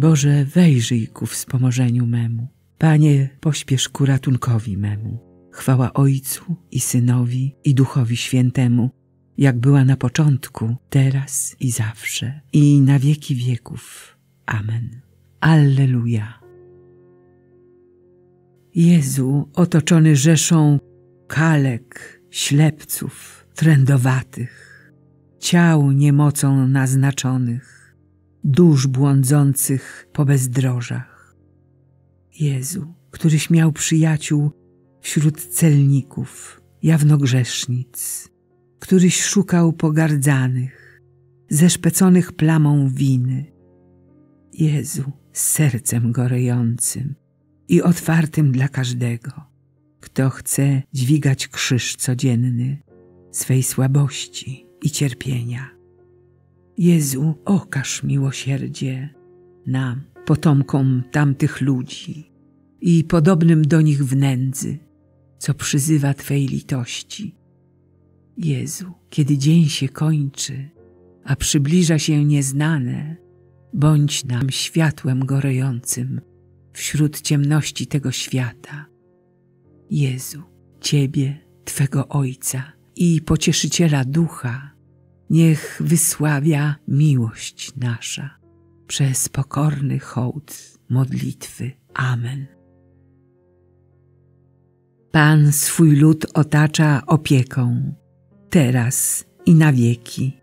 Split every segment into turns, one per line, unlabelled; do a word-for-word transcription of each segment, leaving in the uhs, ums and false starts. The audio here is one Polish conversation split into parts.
Boże, wejrzyj ku wspomożeniu memu. Panie, pośpiesz ku ratunkowi memu. Chwała Ojcu i Synowi i Duchowi Świętemu, jak była na początku, teraz i zawsze, i na wieki wieków. Amen. Alleluja. Jezu, otoczony rzeszą kalek, ślepców, trędowatych, ciał niemocą naznaczonych, dusz błądzących po bezdrożach. Jezu, któryś miał przyjaciół wśród celników, jawnogrzesznic, któryś szukał pogardzanych, zeszpeconych plamą winy. Jezu, z sercem gorejącym i otwartym dla każdego, kto chce dźwigać krzyż codzienny swej słabości i cierpienia. Jezu, okaż miłosierdzie nam, potomkom tamtych ludzi i podobnym do nich w nędzy, co przyzywa Twej litości. Jezu, kiedy dzień się kończy, a przybliża się nieznane, bądź nam światłem gorejącym wśród ciemności tego świata. Jezu, Ciebie, Twego Ojca i Pocieszyciela Ducha, niech wysławia miłość nasza przez pokorny hołd modlitwy. Amen. Pan swój lud otacza opieką, teraz i na wieki.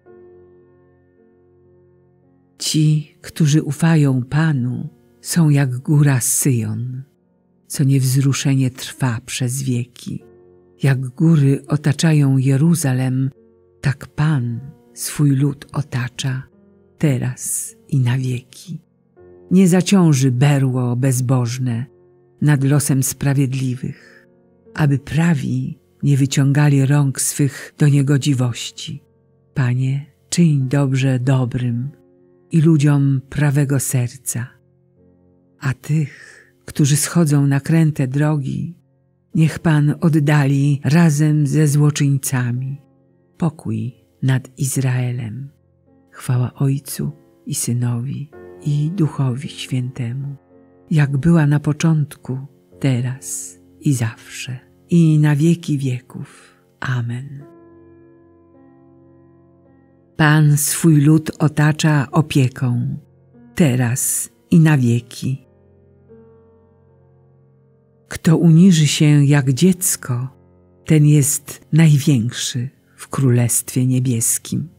Ci, którzy ufają Panu, są jak góra Syjon, co niewzruszenie trwa przez wieki. Jak góry otaczają Jeruzalem, tak Pan swój lud otacza, teraz i na wieki. Nie zaciąży berło bezbożne nad losem sprawiedliwych, aby prawi nie wyciągali rąk swych do niegodziwości. Panie, czyń dobrze dobrym i ludziom prawego serca, a tych, którzy schodzą na kręte drogi, niech Pan oddali razem ze złoczyńcami. Pokój nad Izraelem. Chwała Ojcu i Synowi i Duchowi Świętemu, jak była na początku, teraz i zawsze, i na wieki wieków. Amen. Pan swój lud otacza opieką, teraz i na wieki. Kto uniży się jak dziecko, ten jest największy w Królestwie Niebieskim.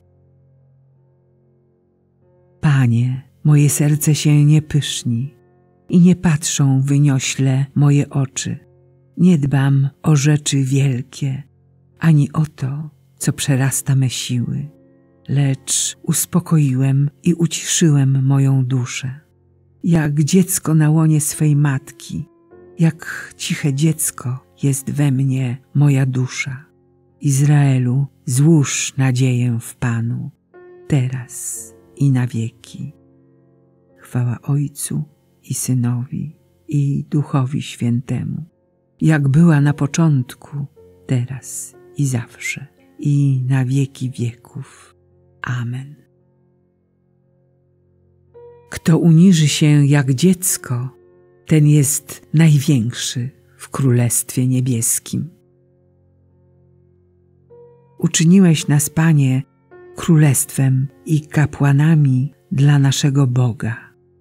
Panie, moje serce się nie pyszni i nie patrzą wyniośle moje oczy. Nie dbam o rzeczy wielkie, ani o to, co przerasta me siły, lecz uspokoiłem i uciszyłem moją duszę. Jak dziecko na łonie swej matki, jak ciche dziecko jest we mnie moja dusza. Izraelu, złóż nadzieję w Panu, teraz i na wieki. Chwała Ojcu i Synowi i Duchowi Świętemu, jak była na początku, teraz i zawsze, i na wieki wieków. Amen. Kto uniży się jak dziecko, ten jest największy w Królestwie Niebieskim. Uczyniłeś nas, Panie, królestwem i kapłanami dla naszego Boga.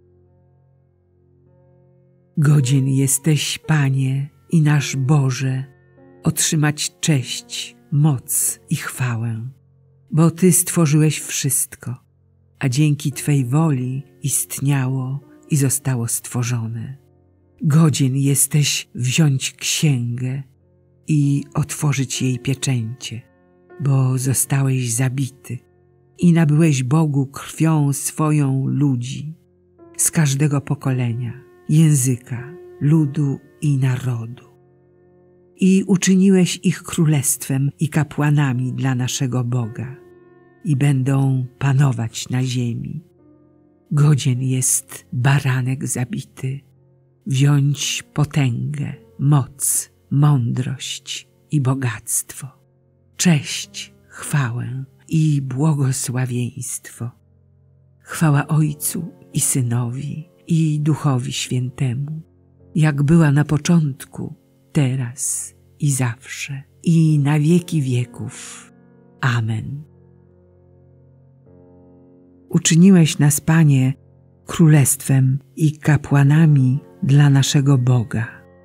Godzien jesteś, Panie i nasz Boże, otrzymać cześć, moc i chwałę, bo Ty stworzyłeś wszystko, a dzięki Twej woli istniało i zostało stworzone. Godzien jesteś wziąć księgę i otworzyć jej pieczęcie, bo zostałeś zabity i nabyłeś Bogu krwią swoją ludzi z każdego pokolenia, języka, ludu i narodu. I uczyniłeś ich królestwem i kapłanami dla naszego Boga i będą panować na ziemi. Godzien jest baranek zabity, wziąć potęgę, moc, mądrość i bogactwo, cześć, chwałę i błogosławieństwo. Chwała Ojcu i Synowi i Duchowi Świętemu, jak była na początku, teraz i zawsze, i na wieki wieków. Amen. Uczyniłeś nas, Panie, królestwem i kapłanami dla naszego Boga.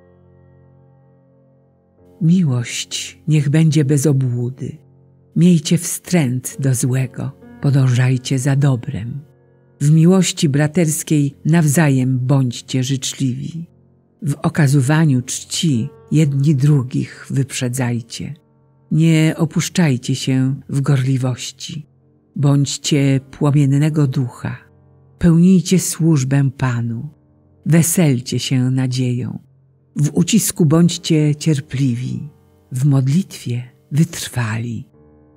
Miłość niech będzie bez obłudy. Miejcie wstręt do złego, podążajcie za dobrem. W miłości braterskiej nawzajem bądźcie życzliwi. W okazywaniu czci jedni drugich wyprzedzajcie. Nie opuszczajcie się w gorliwości. Bądźcie płomiennego ducha. Pełnijcie służbę Panu. Weselcie się nadzieją. W ucisku bądźcie cierpliwi. W modlitwie wytrwali.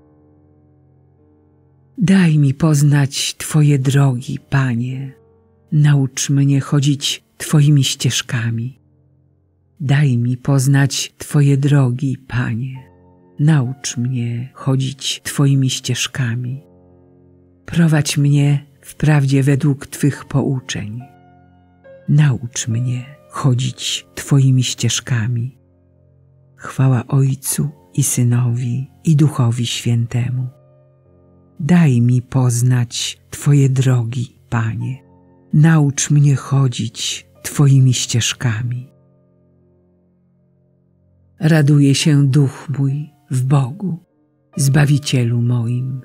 Daj mi poznać Twoje drogi, Panie. Naucz mnie chodzić Twoimi ścieżkami. Daj mi poznać Twoje drogi, Panie. Naucz mnie chodzić Twoimi ścieżkami. Prowadź mnie w prawdzie według Twych pouczeń. Naucz mnie chodzić Twoimi ścieżkami. Chwała Ojcu i Synowi i Duchowi Świętemu. Daj mi poznać Twoje drogi, Panie. Naucz mnie chodzić Twoimi ścieżkami. Raduje się duch mój w Bogu, Zbawicielu moim.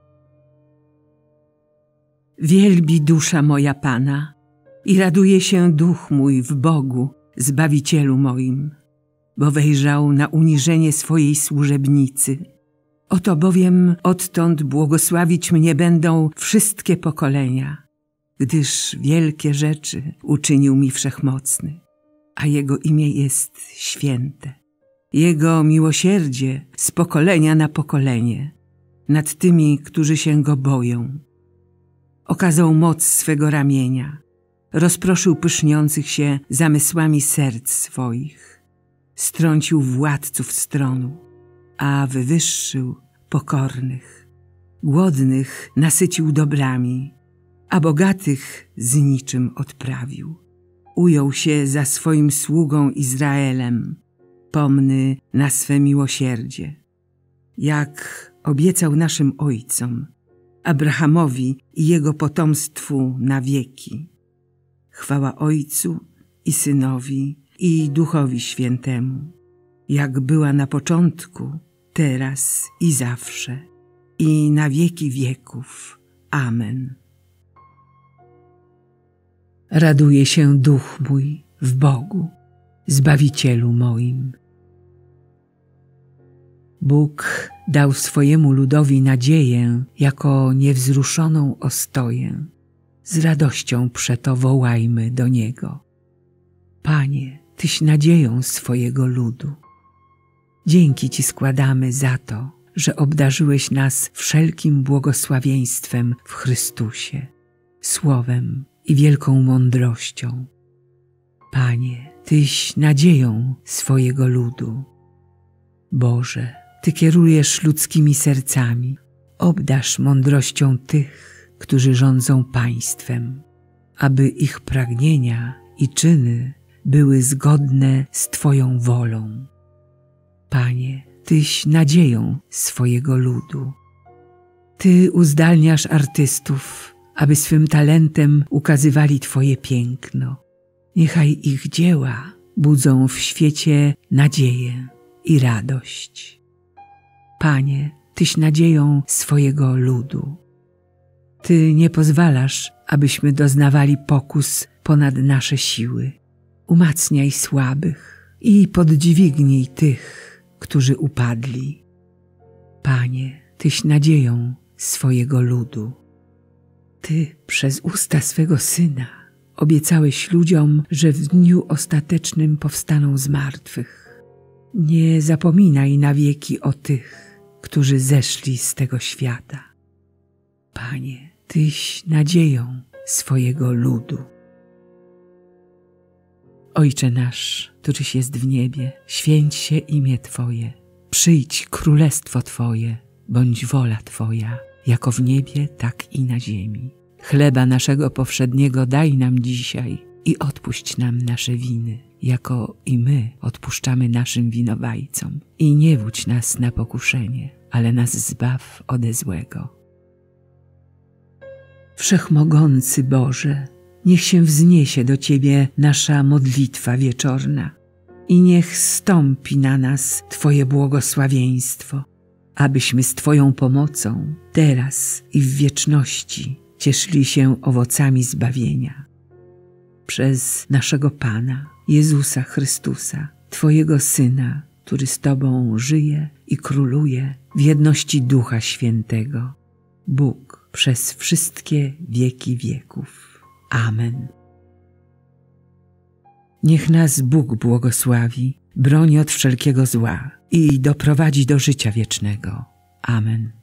Wielbi dusza moja Pana i raduje się duch mój w Bogu, Zbawicielu moim, bo wejrzał na uniżenie swojej służebnicy. Oto bowiem odtąd błogosławić mnie będą wszystkie pokolenia, gdyż wielkie rzeczy uczynił mi Wszechmocny, a Jego imię jest święte. Jego miłosierdzie z pokolenia na pokolenie nad tymi, którzy się Go boją. Okazał moc swego ramienia, rozproszył pyszniących się zamysłami serc swoich, strącił władców stronu, a wywyższył pokornych. Głodnych nasycił dobrami, a bogatych z niczym odprawił. Ujął się za swoim sługą Izraelem, pomny na swe miłosierdzie, jak obiecał naszym ojcom, Abrahamowi i jego potomstwu na wieki. Chwała Ojcu i Synowi i Duchowi Świętemu, jak była na początku, teraz i zawsze, i na wieki wieków. Amen. Raduje się duch mój w Bogu, Zbawicielu moim. Bóg dał swojemu ludowi nadzieję jako niewzruszoną ostoję. Z radością przeto wołajmy do Niego. Panie, Tyś nadzieją swojego ludu. Dzięki Ci składamy za to, że obdarzyłeś nas wszelkim błogosławieństwem w Chrystusie, słowem i wielką mądrością. Panie, Tyś nadzieją swojego ludu. Boże, Ty kierujesz ludzkimi sercami. Obdarz mądrością tych, którzy rządzą państwem, aby ich pragnienia i czyny były zgodne z Twoją wolą. Panie, Tyś nadzieją swojego ludu. Ty uzdalniasz artystów, aby swym talentem ukazywali Twoje piękno. Niechaj ich dzieła budzą w świecie nadzieję i radość. Panie, Tyś nadzieją swojego ludu. Ty nie pozwalasz, abyśmy doznawali pokus ponad nasze siły. Umacniaj słabych i podźwignij tych, którzy upadli. Panie, Tyś nadzieją swojego ludu. Ty przez usta swego Syna obiecałeś ludziom, że w dniu ostatecznym powstaną z martwych. Nie zapominaj na wieki o tych, którzy zeszli z tego świata. Panie, Tyś nadzieją swojego ludu. Ojcze nasz, któryś jest w niebie, święć się imię Twoje. Przyjdź królestwo Twoje, bądź wola Twoja, jako w niebie, tak i na ziemi. Chleba naszego powszedniego daj nam dzisiaj i odpuść nam nasze winy, jako i my odpuszczamy naszym winowajcom. I nie wódź nas na pokuszenie, ale nas zbaw ode złego. Wszechmogący Boże, niech się wzniesie do Ciebie nasza modlitwa wieczorna i niech zstąpi na nas Twoje błogosławieństwo, abyśmy z Twoją pomocą teraz i w wieczności cieszyli się owocami zbawienia. Przez naszego Pana, Jezusa Chrystusa, Twojego Syna, który z Tobą żyje i króluje w jedności Ducha Świętego, Bóg przez wszystkie wieki wieków. Amen. Niech nas Bóg błogosławi, broni od wszelkiego zła i doprowadzi do życia wiecznego. Amen.